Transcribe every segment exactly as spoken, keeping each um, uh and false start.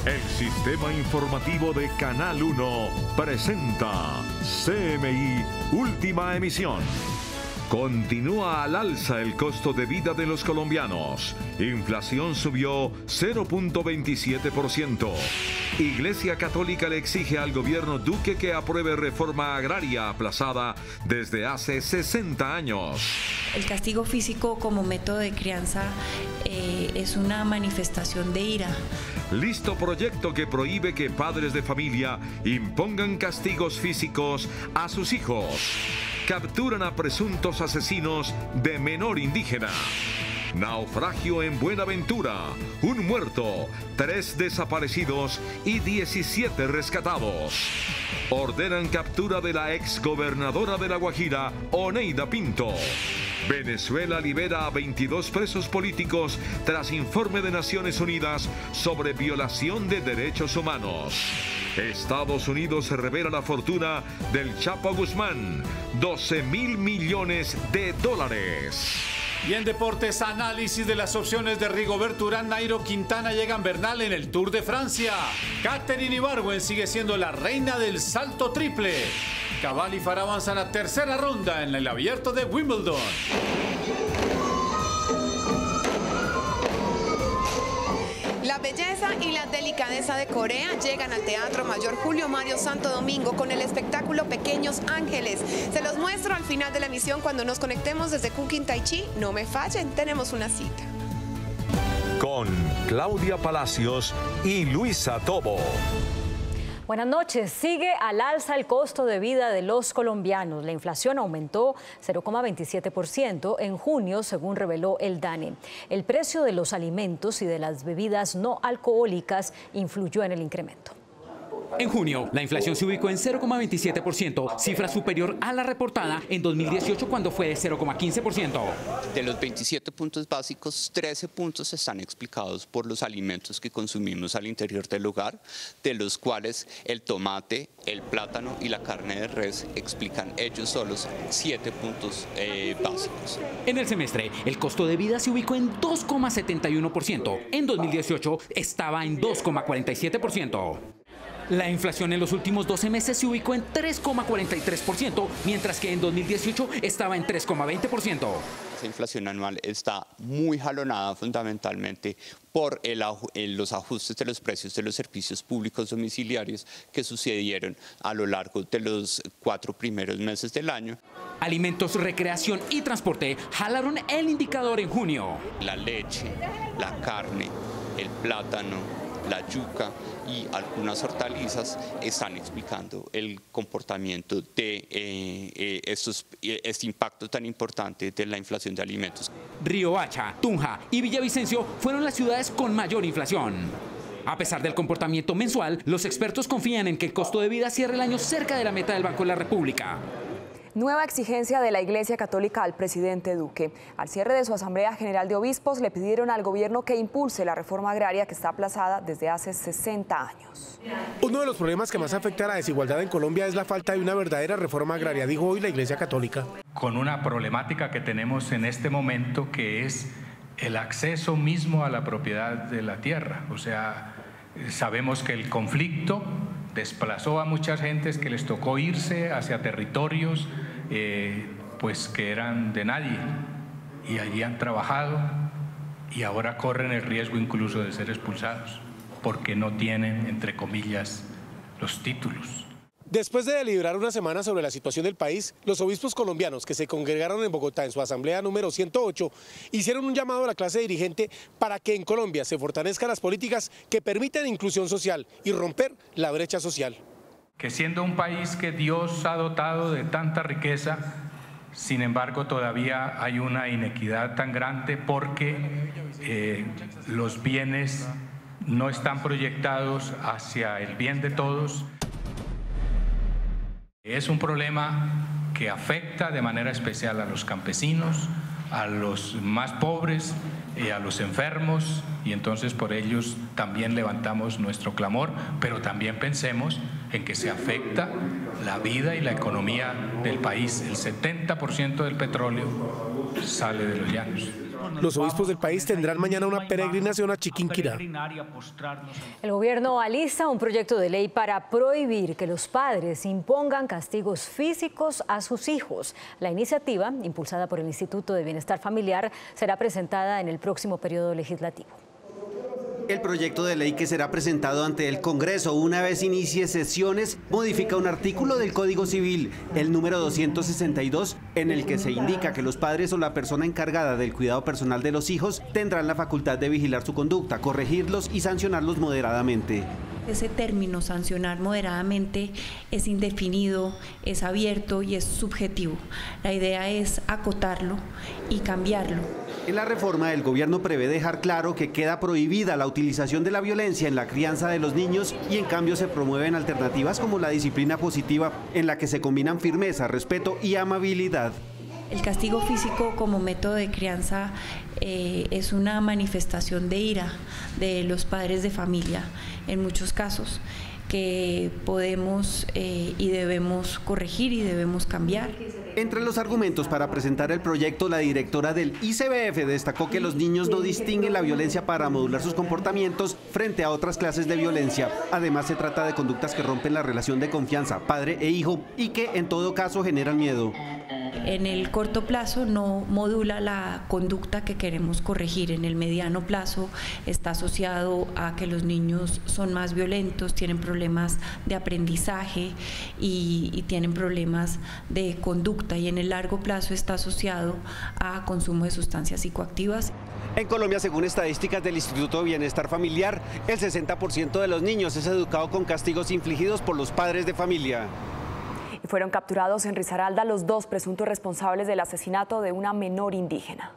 El sistema informativo de Canal uno presenta C M I Última Emisión. Continúa al alza el costo de vida de los colombianos. Inflación subió cero punto veintisiete por ciento. Iglesia Católica le exige al gobierno Duque que apruebe reforma agraria aplazada desde hace sesenta años. El castigo físico como método de crianza eh, es una manifestación de ira. Listo proyecto que prohíbe que padres de familia impongan castigos físicos a sus hijos. Capturan a presuntos asesinos de menor indígena. Naufragio en Buenaventura. Un muerto, tres desaparecidos y diecisiete rescatados. Ordenan captura de la exgobernadora de La Guajira, Oneida Pinto. Venezuela libera a veintidós presos políticos tras informe de Naciones Unidas sobre violación de derechos humanos. Estados Unidos se revela la fortuna del Chapo Guzmán, doce mil millones de dólares. Y en deportes, análisis de las opciones de Rigoberto Urán, Nairo Quintana y Egan Bernal en el Tour de Francia. Katherine Ibargüen sigue siendo la reina del salto triple. Cabal y Farah avanzan a tercera ronda en el abierto de Wimbledon. La belleza y la delicadeza de Corea llegan al Teatro Mayor Julio Mario Santo Domingo con el espectáculo Pequeños Ángeles. Se los muestro al final de la emisión cuando nos conectemos desde Cooking Tai Chi. No me fallen, tenemos una cita. Con Claudia Palacios y Luisa Tobo. Buenas noches. Sigue al alza el costo de vida de los colombianos. La inflación aumentó cero coma veintisiete por ciento en junio, según reveló el DANE. El precio de los alimentos y de las bebidas no alcohólicas influyó en el incremento. En junio, la inflación se ubicó en cero coma veintisiete por ciento, cifra superior a la reportada en dos mil dieciocho cuando fue de cero coma quince por ciento. De los veintisiete puntos básicos, trece puntos están explicados por los alimentos que consumimos al interior del hogar, de los cuales el tomate, el plátano y la carne de res explican ellos solos siete puntos eh, básicos. En el semestre, el costo de vida se ubicó en dos coma setenta y uno por ciento. En dos mil dieciocho estaba en dos coma cuarenta y siete por ciento. La inflación en los últimos doce meses se ubicó en tres coma cuarenta y tres por ciento, mientras que en dos mil dieciocho estaba en tres coma veinte por ciento. Esa inflación anual está muy jalonada fundamentalmente por el, el, los ajustes de los precios de los servicios públicos domiciliarios que sucedieron a lo largo de los cuatro primeros meses del año. Alimentos, recreación y transporte jalaron el indicador en junio. La leche, la carne, el plátano, la yuca y algunas hortalizas están explicando el comportamiento de eh, eh, estos, este impacto tan importante de la inflación de alimentos. Riohacha, Tunja y Villavicencio fueron las ciudades con mayor inflación. A pesar del comportamiento mensual, los expertos confían en que el costo de vida cierre el año cerca de la meta del Banco de la República. Nueva exigencia de la Iglesia Católica al presidente Duque. Al cierre de su Asamblea General de Obispos le pidieron al gobierno que impulse la reforma agraria que está aplazada desde hace sesenta años. Uno de los problemas que más afecta a la desigualdad en Colombia es la falta de una verdadera reforma agraria, dijo hoy la Iglesia Católica. Con una problemática que tenemos en este momento, que es el acceso mismo a la propiedad de la tierra. O sea, sabemos que el conflicto desplazó a muchas gentes que les tocó irse hacia territorios eh, pues que eran de nadie y allí han trabajado y ahora corren el riesgo incluso de ser expulsados porque no tienen, entre comillas, los títulos. Después de deliberar una semana sobre la situación del país, los obispos colombianos que se congregaron en Bogotá en su asamblea número ciento ocho hicieron un llamado a la clase dirigente para que en Colombia se fortalezcan las políticas que permitan inclusión social y romper la brecha social. Que siendo un país que Dios ha dotado de tanta riqueza, sin embargo todavía hay una inequidad tan grande porque eh, los bienes no están proyectados hacia el bien de todos. Es un problema que afecta de manera especial a los campesinos, a los más pobres, eh, a los enfermos, y entonces por ellos también levantamos nuestro clamor, pero también pensemos en que se afecta la vida y la economía del país. El setenta por ciento del petróleo sale de los llanos. Los obispos del país tendrán mañana una peregrinación a Chiquinquirá. El gobierno alista un proyecto de ley para prohibir que los padres impongan castigos físicos a sus hijos. La iniciativa, impulsada por el Instituto de Bienestar Familiar, será presentada en el próximo periodo legislativo. El proyecto de ley que será presentado ante el Congreso una vez inicie sesiones modifica un artículo del Código Civil, el número doscientos sesenta y dos, en el que se indica que los padres o la persona encargada del cuidado personal de los hijos tendrán la facultad de vigilar su conducta, corregirlos y sancionarlos moderadamente. Ese término, sancionar moderadamente, es indefinido, es abierto y es subjetivo. La idea es acotarlo y cambiarlo. En la reforma, el gobierno prevé dejar claro que queda prohibida la utilización de la violencia en la crianza de los niños y en cambio se promueven alternativas como la disciplina positiva, en la que se combinan firmeza, respeto y amabilidad. El castigo físico como método de crianza eh, es una manifestación de ira de los padres de familia, en muchos casos, que podemos eh, y debemos corregir y debemos cambiar. Entre los argumentos para presentar el proyecto, la directora del I C B F destacó que los niños no distinguen la violencia para modular sus comportamientos frente a otras clases de violencia. Además, se trata de conductas que rompen la relación de confianza padre e hijo y que en todo caso generan miedo. En el corto plazo no modula la conducta que queremos corregir. En el mediano plazo está asociado a que los niños son más violentos, tienen problemas de aprendizaje y, y tienen problemas de conducta, y en el largo plazo está asociado a consumo de sustancias psicoactivas. En Colombia, según estadísticas del Instituto de Bienestar Familiar, el sesenta por ciento de los niños es educado con castigos infligidos por los padres de familia. Y fueron capturados en Risaralda los dos presuntos responsables del asesinato de una menor indígena.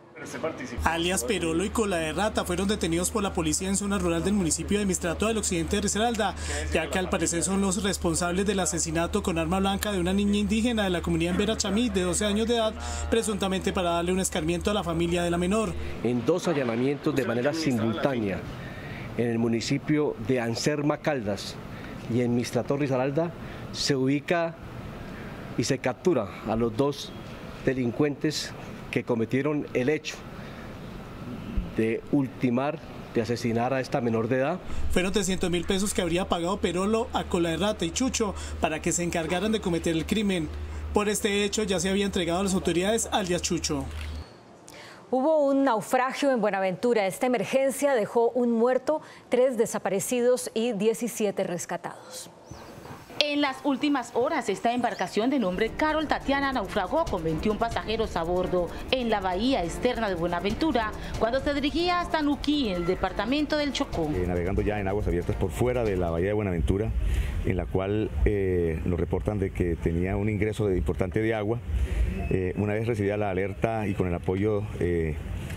Alias Perolo y Cola de Rata fueron detenidos por la policía en zona rural del municipio de Mistrato del occidente de Risaralda, ya que al parecer son los responsables del asesinato con arma blanca de una niña indígena de la comunidad Embera Chamí de doce años de edad, presuntamente para darle un escarmiento a la familia de la menor. En dos allanamientos de manera simultánea en el municipio de Anserma Caldas y en Mistrato Risaralda se ubica y se captura a los dos delincuentes que cometieron el hecho de ultimar, de asesinar a esta menor de edad. Fueron trescientos mil pesos que habría pagado Perolo a Cola de Rata y Chucho para que se encargaran de cometer el crimen. Por este hecho ya se había entregado a las autoridades alias Chucho. Hubo un naufragio en Buenaventura. Esta emergencia dejó un muerto, tres desaparecidos y diecisiete rescatados. En las últimas horas, esta embarcación de nombre Carol Tatiana naufragó con veintiún pasajeros a bordo en la bahía externa de Buenaventura cuando se dirigía hasta Nuquí, en el departamento del Chocó. Eh, navegando ya en aguas abiertas por fuera de la bahía de Buenaventura, en la cual eh, nos reportan de que tenía un ingreso de importante de agua. Eh, una vez recibida la alerta y con el apoyo eh,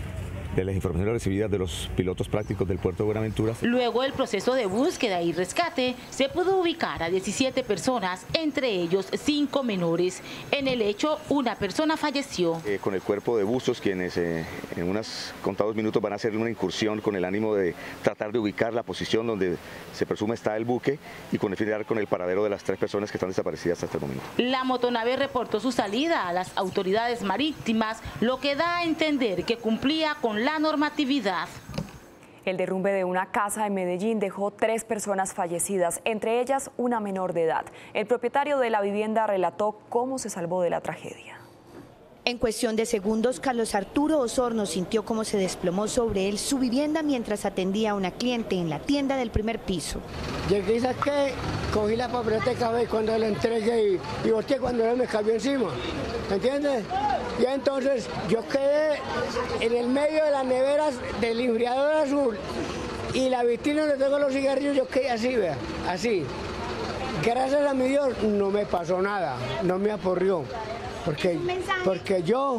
de las informaciones recibidas de los pilotos prácticos del puerto de Buenaventura. Luego del proceso de búsqueda y rescate, se pudo ubicar a diecisiete personas, entre ellos cinco menores. En el hecho, una persona falleció. Eh, con el cuerpo de buzos, quienes eh, en unos contados minutos van a hacer una incursión con el ánimo de tratar de ubicar la posición donde se presume está el buque y con el fin de dar con el paradero de las tres personas que están desaparecidas hasta el momento. La motonave reportó su salida a las autoridades marítimas, lo que da a entender que cumplía con la normatividad. El derrumbe de una casa en Medellín dejó tres personas fallecidas, entre ellas una menor de edad. El propietario de la vivienda relató cómo se salvó de la tragedia. En cuestión de segundos, Carlos Arturo Osorno sintió cómo se desplomó sobre él su vivienda mientras atendía a una cliente en la tienda del primer piso. Llegué y saqué, cogí la papeleta de cabeza cuando la entregué y, y volteé cuando él me cayó encima, ¿entiendes? Y entonces yo quedé en el medio de las neveras del enfriador azul y la vitrina donde tengo los cigarrillos, yo quedé así, vea, así. Gracias a mi Dios no me pasó nada, no me aporrió. Porque, porque yo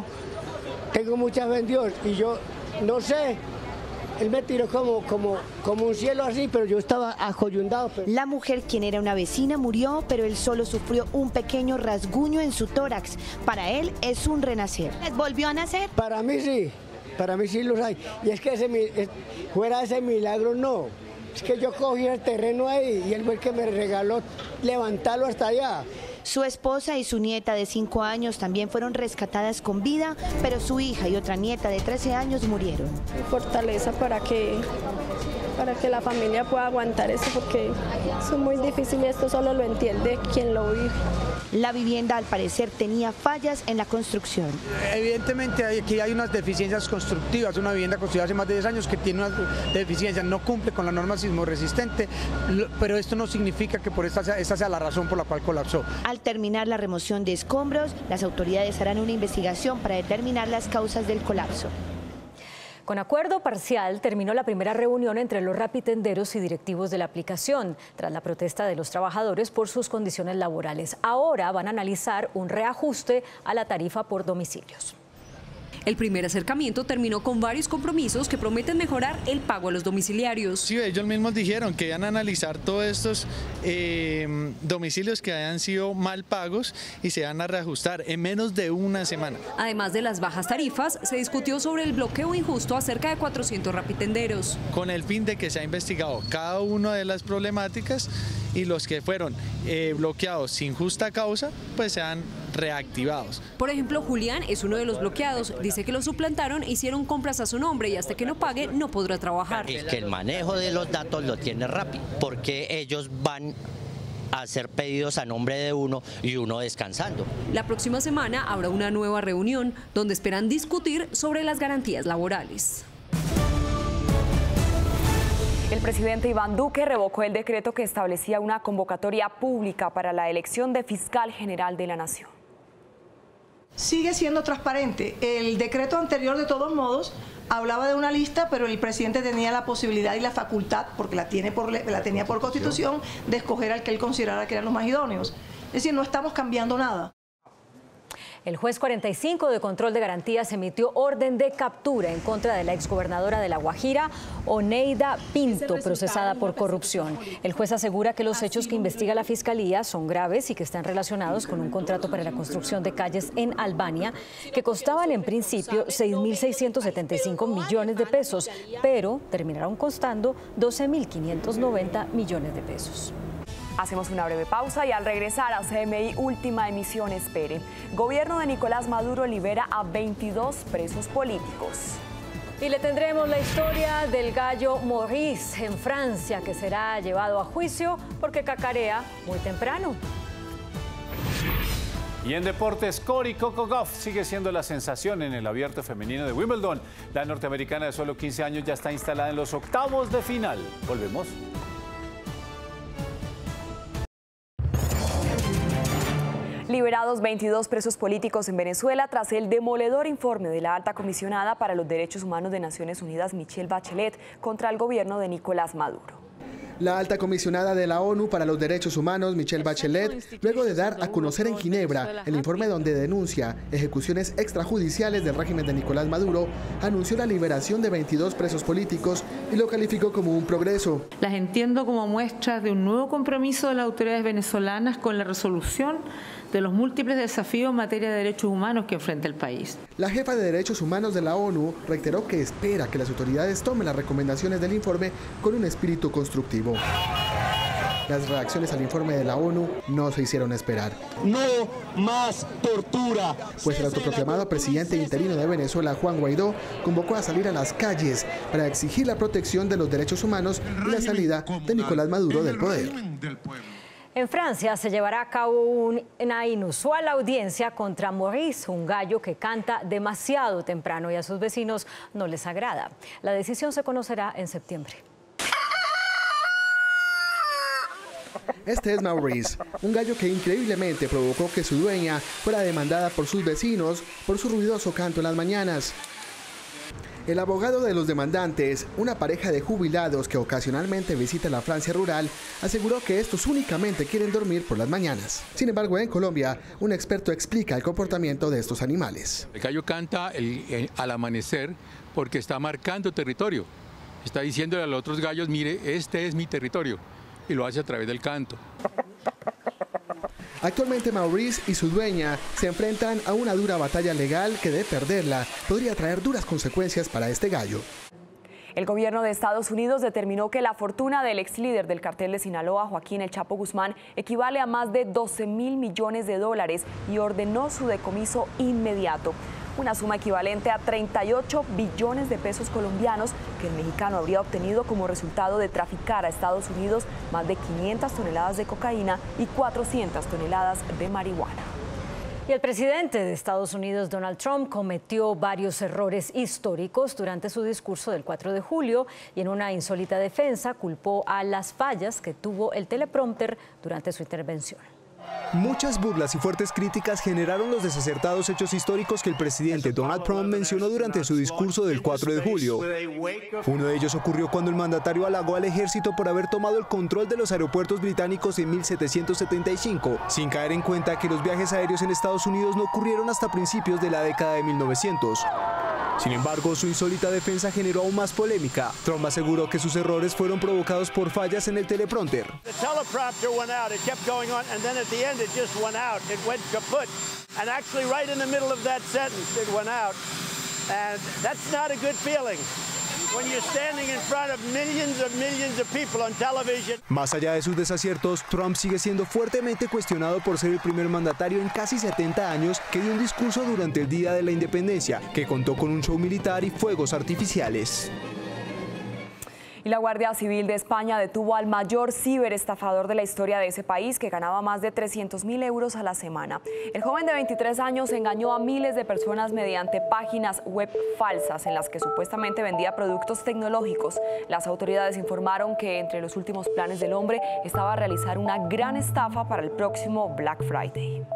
tengo mucha fe en Dios y yo no sé, él me tiró como, como, como un cielo así, pero yo estaba acoyundado. Pero... La mujer, quien era una vecina, murió, pero él solo sufrió un pequeño rasguño en su tórax. Para él es un renacer. ¿Volvió a nacer? Para mí sí, para mí sí los hay. Y es que ese, fuera ese milagro no. Es que yo cogí el terreno ahí y él fue el que me regaló levantarlo hasta allá. Su esposa y su nieta de cinco años también fueron rescatadas con vida, pero su hija y otra nieta de trece años murieron. Fortaleza para que, para que la familia pueda aguantar eso, porque es muy difícil y esto solo lo entiende quien lo vive. La vivienda al parecer tenía fallas en la construcción. Evidentemente aquí hay unas deficiencias constructivas, una vivienda construida hace más de diez años que tiene unas deficiencias, no cumple con la norma sismo resistente, pero esto no significa que por esta sea, esta sea la razón por la cual colapsó. Al terminar la remoción de escombros, las autoridades harán una investigación para determinar las causas del colapso. Con acuerdo parcial terminó la primera reunión entre los rapitenderos y directivos de la aplicación, tras la protesta de los trabajadores por sus condiciones laborales. Ahora van a analizar un reajuste a la tarifa por domicilios. El primer acercamiento terminó con varios compromisos que prometen mejorar el pago a los domiciliarios. Sí, ellos mismos dijeron que iban a analizar todos estos eh, domicilios que hayan sido mal pagos y se van a reajustar en menos de una semana. Además de las bajas tarifas, se discutió sobre el bloqueo injusto a cerca de cuatrocientos rapitenderos. Con el fin de que se ha investigado cada una de las problemáticas y los que fueron eh, bloqueados sin justa causa, pues sean reactivados. Por ejemplo, Julián es uno de los bloqueados. Dice que lo suplantaron, hicieron compras a su nombre y hasta que no pague no podrá trabajar. Es que el manejo de los datos lo tiene rápido, porque ellos van a hacer pedidos a nombre de uno y uno descansando. La próxima semana habrá una nueva reunión donde esperan discutir sobre las garantías laborales. El presidente Iván Duque revocó el decreto que establecía una convocatoria pública para la elección de fiscal general de la Nación. Sigue siendo transparente. El decreto anterior, de todos modos, hablaba de una lista, pero el presidente tenía la posibilidad y la facultad, porque la, tiene por, la tenía por Constitución, de escoger al que él considerara que eran los más idóneos. Es decir, no estamos cambiando nada. El juez cuarenta y cinco de control de garantías emitió orden de captura en contra de la exgobernadora de La Guajira, Oneida Pinto, procesada por corrupción. El juez asegura que los hechos que investiga la Fiscalía son graves y que están relacionados con un contrato para la construcción de calles en Albania que costaban en principio seis mil seiscientos setenta y cinco millones de pesos, pero terminaron costando doce mil quinientos noventa millones de pesos. Hacemos una breve pausa y al regresar a C M I Última Emisión espere. Gobierno de Nicolás Maduro libera a veintidós presos políticos. Y le tendremos la historia del gallo Maurice en Francia, que será llevado a juicio porque cacarea muy temprano. Y en deportes, Cory Coco Gauff sigue siendo la sensación en el abierto femenino de Wimbledon. La norteamericana de solo quince años ya está instalada en los octavos de final. Volvemos. Liberados veintidós presos políticos en Venezuela tras el demoledor informe de la alta comisionada para los derechos humanos de Naciones Unidas, Michelle Bachelet, contra el gobierno de Nicolás Maduro. La alta comisionada de la ONU para los Derechos Humanos, Michelle Bachelet, luego de dar a conocer en Ginebra el informe donde denuncia ejecuciones extrajudiciales del régimen de Nicolás Maduro, anunció la liberación de veintidós presos políticos y lo calificó como un progreso. Las entiendo como muestras de un nuevo compromiso de las autoridades venezolanas con la resolución de los múltiples desafíos en materia de derechos humanos que enfrenta el país. La jefa de Derechos Humanos de la ONU reiteró que espera que las autoridades tomen las recomendaciones del informe con un espíritu constructivo. Las reacciones al informe de la ONU no se hicieron esperar. No más tortura. Pues el autoproclamado presidente interino de Venezuela, Juan Guaidó, convocó a salir a las calles para exigir la protección de los derechos humanos y la salida de Nicolás Maduro del poder. En Francia se llevará a cabo una inusual audiencia contra Maurice, un gallo que canta demasiado temprano y a sus vecinos no les agrada. La decisión se conocerá en septiembre. Este es Maurice, un gallo que increíblemente provocó que su dueña fuera demandada por sus vecinos por su ruidoso canto en las mañanas. El abogado de los demandantes, una pareja de jubilados que ocasionalmente visita la Francia rural, aseguró que estos únicamente quieren dormir por las mañanas. Sin embargo, en Colombia, un experto explica el comportamiento de estos animales. El gallo canta el, el, al amanecer porque está marcando territorio. Está diciéndole a los otros gallos, mire, este es mi territorio. Y lo hace a través del canto. Actualmente Maurice y su dueña se enfrentan a una dura batalla legal que de perderla podría traer duras consecuencias para este gallo. El gobierno de Estados Unidos determinó que la fortuna del ex líder del cartel de Sinaloa, Joaquín El Chapo Guzmán, equivale a más de doce mil millones de dólares y ordenó su decomiso inmediato. Una suma equivalente a treinta y ocho billones de pesos colombianos que el mexicano habría obtenido como resultado de traficar a Estados Unidos más de quinientas toneladas de cocaína y cuatrocientas toneladas de marihuana. Y el presidente de Estados Unidos, Donald Trump, cometió varios errores históricos durante su discurso del cuatro de julio y en una insólita defensa culpó a las fallas que tuvo el teleprompter durante su intervención. Muchas burlas y fuertes críticas generaron los desacertados hechos históricos que el presidente Donald Trump mencionó durante su discurso del cuatro de julio. Uno de ellos ocurrió cuando el mandatario halagó al ejército por haber tomado el control de los aeropuertos británicos en mil setecientos setenta y cinco, sin caer en cuenta que los viajes aéreos en Estados Unidos no ocurrieron hasta principios de la década de mil novecientos. Sin embargo, su insólita defensa generó aún más polémica. Trump aseguró que sus errores fueron provocados por fallas en el teleprompter. Más allá de sus desaciertos, Trump sigue siendo fuertemente cuestionado por ser el primer mandatario en casi setenta años que dio un discurso durante el Día de la Independencia, que contó con un show militar y fuegos artificiales. Y la Guardia Civil de España detuvo al mayor ciberestafador de la historia de ese país, que ganaba más de trescientos mil euros a la semana. El joven de veintitrés años engañó a miles de personas mediante páginas web falsas en las que supuestamente vendía productos tecnológicos. Las autoridades informaron que entre los últimos planes del hombre estaba realizar una gran estafa para el próximo Black Friday.